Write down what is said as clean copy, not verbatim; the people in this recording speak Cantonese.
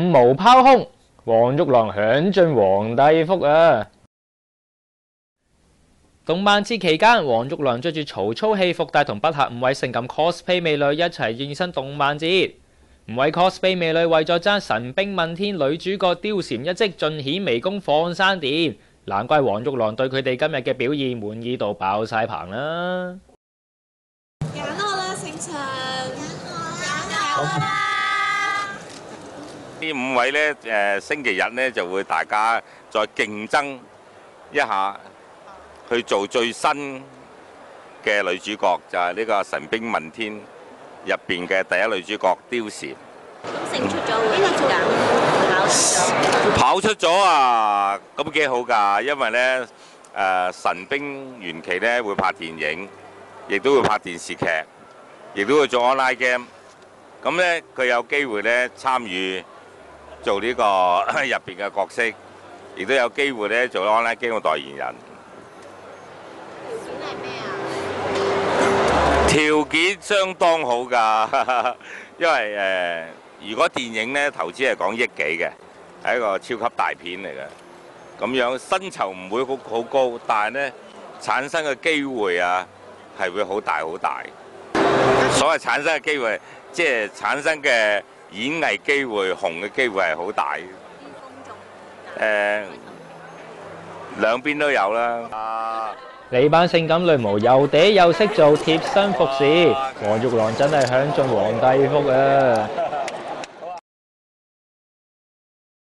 毛拋空，黃玉郎享盡皇帝福啊！動漫節期間，黃玉郎着住曹操戲服，帶同筆下5位性感 cosplay 美女一齊現身動漫節。5位 cosplay 美女為咗爭神兵問天女主角貂蟬一職，盡顯微功放生電。難怪黃玉郎對佢哋今日嘅表現滿意到爆晒棚啦！ 揀我啦，聖上！揀我啦！ 呢5位呢，星期日呢就會大家再競爭一下，去做最新嘅女主角，就係呢個《神兵問天》入邊嘅第一女主角貂蟬。 勝出咗會點㗎？ 跑出咗啊！咁幾好㗎，因為呢神兵玄奇呢會拍電影，亦都會拍電視劇，亦都會做 online game。咁呢佢有機會呢參與做呢個入邊嘅角色，亦都有機會呢做 online game 嘅代言人。條件相當好㗎，因為如果電影呢投資係講億幾嘅，係一個超級大片嚟嘅。咁樣薪酬唔會好高，但係呢產生嘅機會啊係會好大好大。所謂產生嘅機會，即係產生嘅演藝機會、紅嘅機會係好大。兩邊都有啦。 你班性感女模又嗲又識做貼身服侍，黃玉郎真係享盡皇帝福啊！